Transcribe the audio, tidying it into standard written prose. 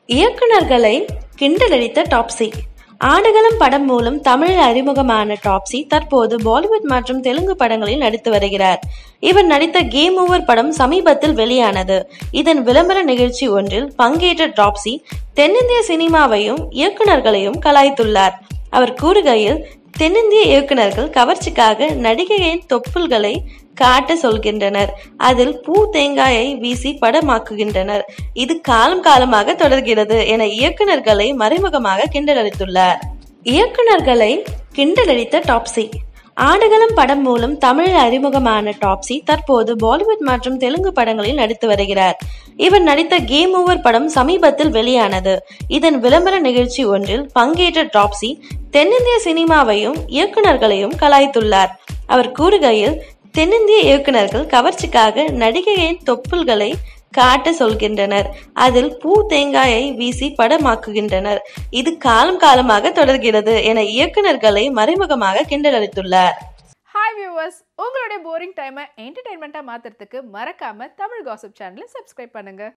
இயக்குனர்களை கிண்டலடித்த டாப்ஸி. ஆடுகளம் படம் மூலம் தமிழில் அறிமுகமான டாப்ஸி தற்போது பாலிவுட் மற்றும் தெலுங்கு படங்களில் நடித்து வருகிறார். இவர் நடித்த கேம் ஓவர் படம் சமீபத்தில் வெளியானது. இதன் விளம்பர நிகழ்ச்சி ஒன்றில் பங்கேற்ற டாப்ஸி தென்னிந்திய சினிமாவையும் இயக்குனர்களையும் கலாய்த்துள்ளார். அவர் கூறுகையில், தென்னிந்திய இயக்குனர்கள் கவர்ச்சிக்காக நடிகையின் தொப்புள்களை காட்ட சொல்கின்றனர். அதில் பூ தேங்காயை வீசி படமாக்குகின்றனர். இது காலம் காலமாக தொடர்கிறது என இயக்குனர்களை மறைமுகமாக கிண்டலடித்துள்ளார். இயக்குனர்களை கிண்டலடித்த டாப்ஸி. ஆடுகளம் படம் மூலம் தமிழில் அறிமுகமான டாப்ஸி தற்போது பாலிவுட் மற்றும் தெலுங்கு படங்களில் நடித்து வருகிறார். இவர் நடித்த கேம் ஓவர் படம் சமீபத்தில் வெளியானது. இதன் விளம்பர நிகழ்ச்சி ஒன்றில் பங்கேற்ற டாப்ஸி தென்னிந்திய சினிமாவையும் இயக்குனர்களையும் கலாய்த்துள்ளார். அவர் கூறுகையில், தென்னிந்திய இயக்குனர்கள் கவர்ச்சிக்காக நடிகையின் தொப்புள்களை காட்ட சொல்கின்றனர். அதில் பூ தேங்காயை வீசி படமாக்குகின்றனர். இது காலம் காலமாக தொடர்கிறது என இயக்குனர்களை மறைமுகமாக கிண்டலடித்துள்ளார். ஹாய் வியூவர்ஸ், உங்களுடைய போரிங் டைமை என்டர்டைன்மெண்ட்டாக மாற்றுறதுக்கு மறக்காம தமிழ் காசிப் சேனலை சப்ஸ்கிரைப் பண்ணுங்க.